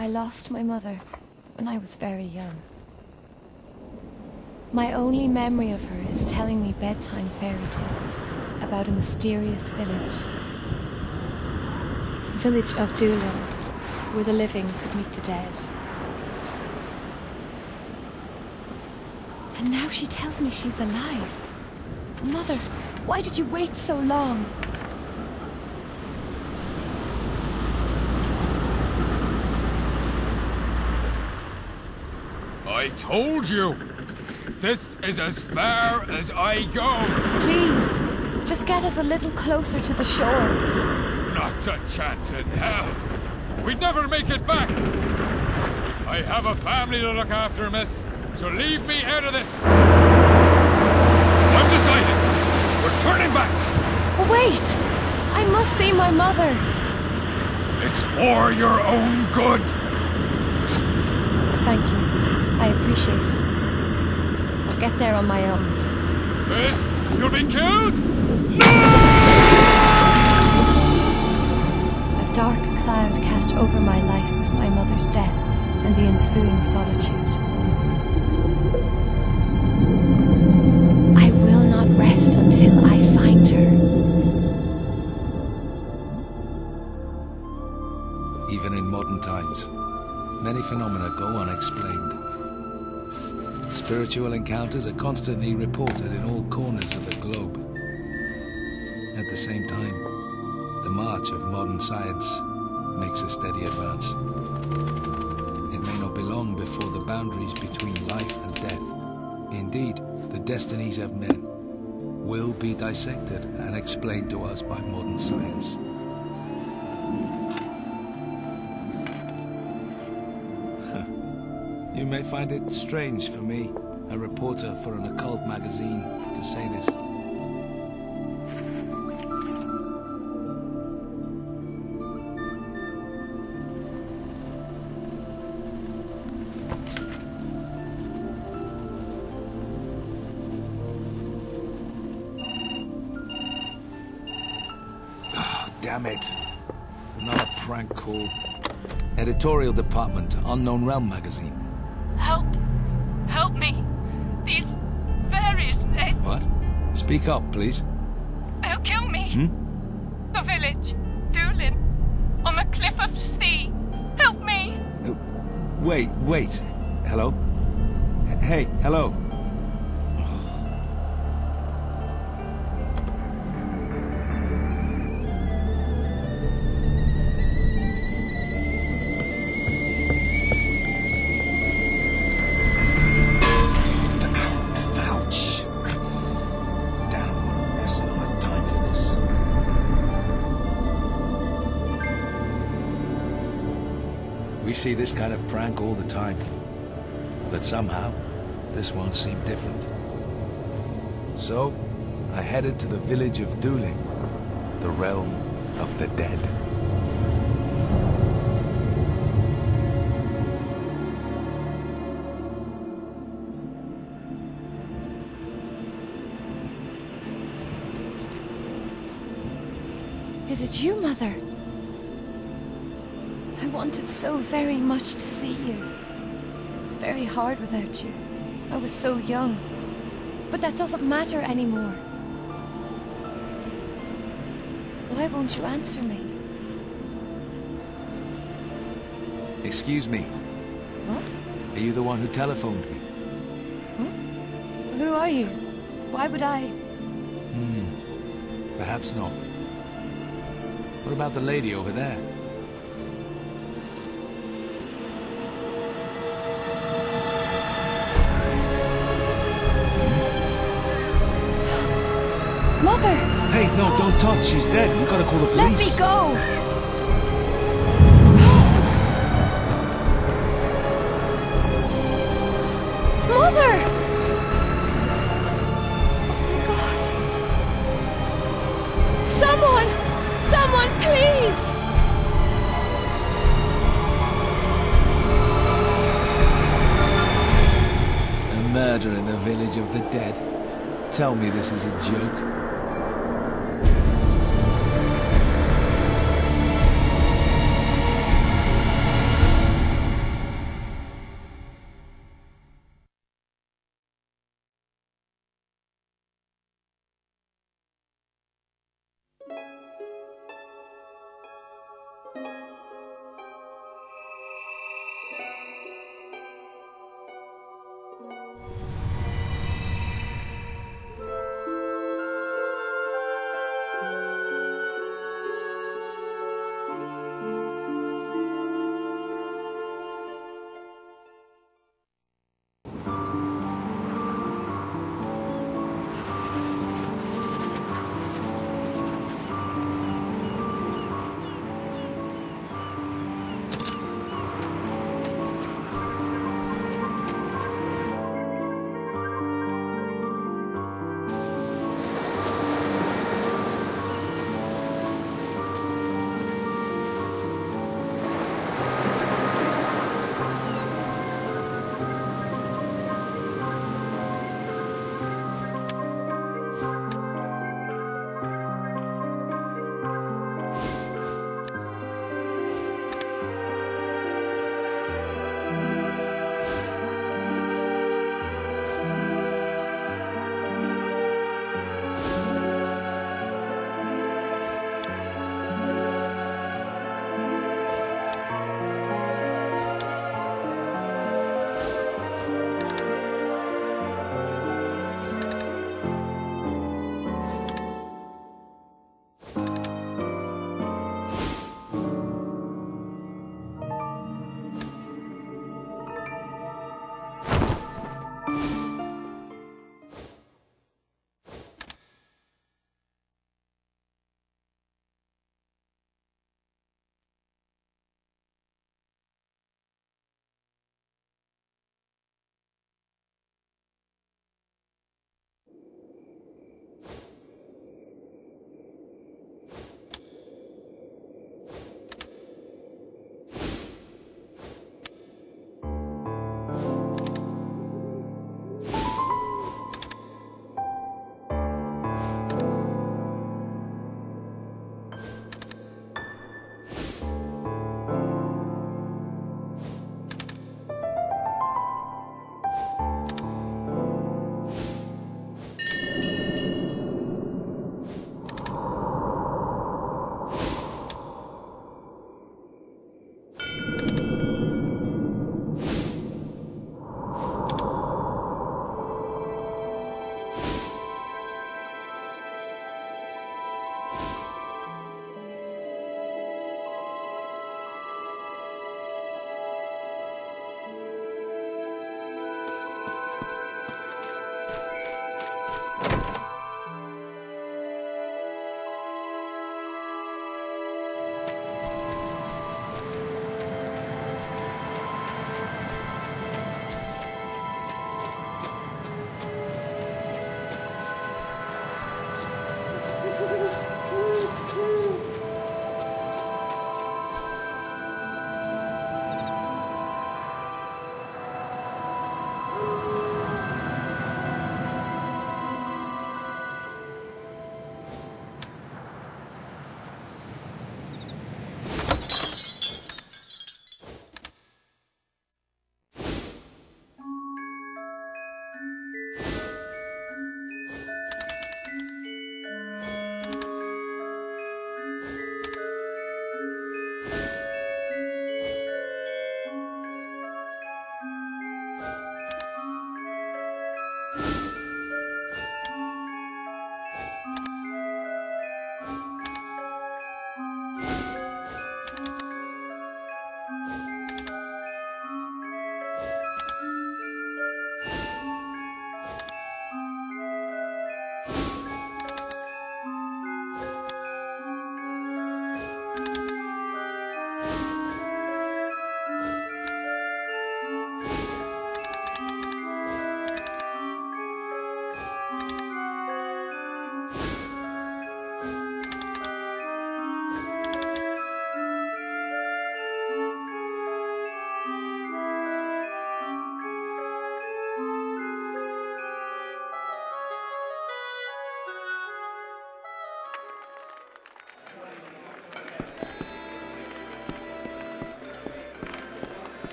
I lost my mother when I was very young. My only memory of her is telling me bedtime fairy tales about a mysterious village. The village of Doolin, where the living could meet the dead. And now she tells me she's alive. Mother, why did you wait so long? I told you! This is as far as I go! Please, just get us a little closer to the shore. Not a chance in hell! We'd never make it back! I have a family to look after, miss, so leave me out of this! I'm decided! We're turning back! Wait! I must see my mother! It's for your own good! Thank you. I appreciate it. I'll get there on my own. Miss, you'll be killed? No! A dark cloud cast over my life with my mother's death and the ensuing solitude. I will not rest until I find her. Even in modern times, many phenomena go unexplained. Spiritual encounters are constantly reported in all corners of the globe. At the same time, the march of modern science makes a steady advance. It may not be long before the boundaries between life and death, indeed, the destinies of men, will be dissected and explained to us by modern science. You may find it strange for me, a reporter for an occult magazine, to say this. Oh, damn it. Another prank call. Editorial department, Unknown Realm magazine. Help! Help me! These fairies, they... What? Speak up, please. They'll kill me! The village, Doolin, on the Cliff of Stee. Help me! Wait. Hello? Hey, hello. We see this kind of prank all the time. But somehow, this won't seem different. So, I headed to the village of Doolin, the realm of the dead. Is it you, Mother? I wanted so very much to see you. It was very hard without you. I was so young. But that doesn't matter anymore. Why won't you answer me? Excuse me. What? Are you the one who telephoned me? Huh? Who are you? Why would I? Perhaps not. What about the lady over there? Mother! Hey, no, don't touch. She's dead. We gotta call the Let police. me go! Mother! Oh my God! Someone! Someone, please! A murder in the village of the dead. Tell me this is a joke.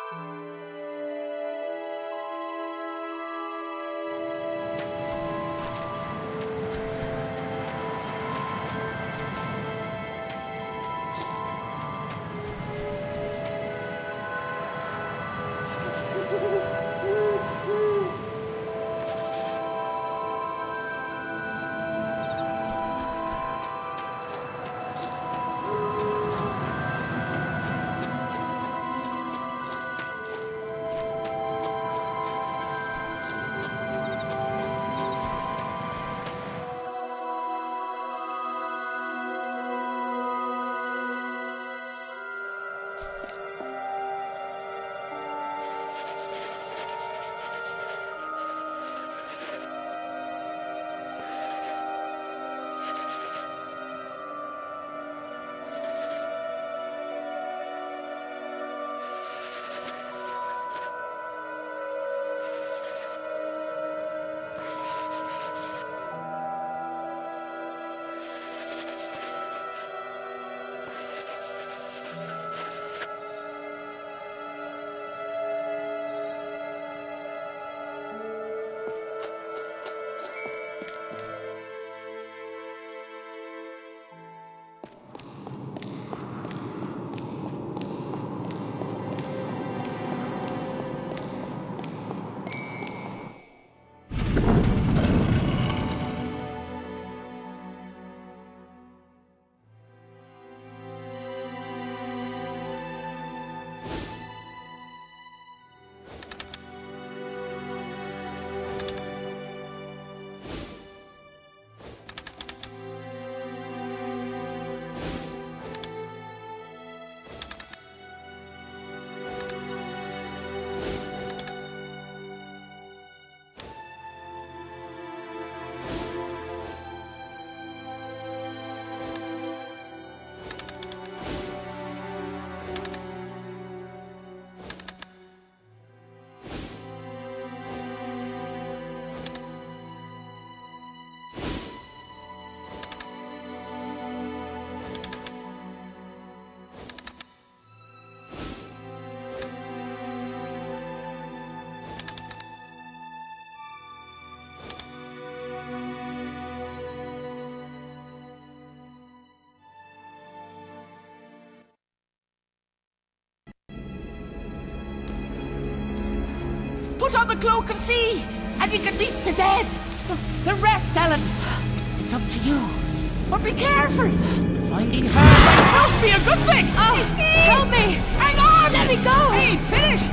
Put on the cloak of sea, and you can meet the dead. The rest, Ellen, it's up to you. But be careful. Finding her might not be a good thing. Oh, help me! Hang on! Let me go! Hey, finished!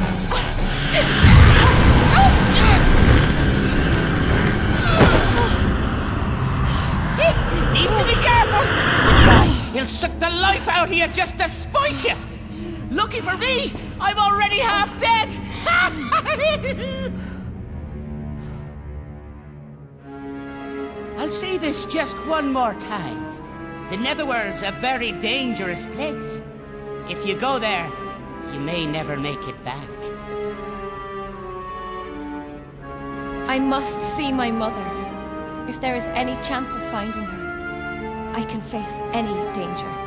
Need to be careful! This guy, he'll suck the life out of you just to spite you! Lucky for me, I'm already half dead! I'll say this just one more time. The Netherworld's a very dangerous place. If you go there, you may never make it back. I must see my mother. If there is any chance of finding her, I can face any danger.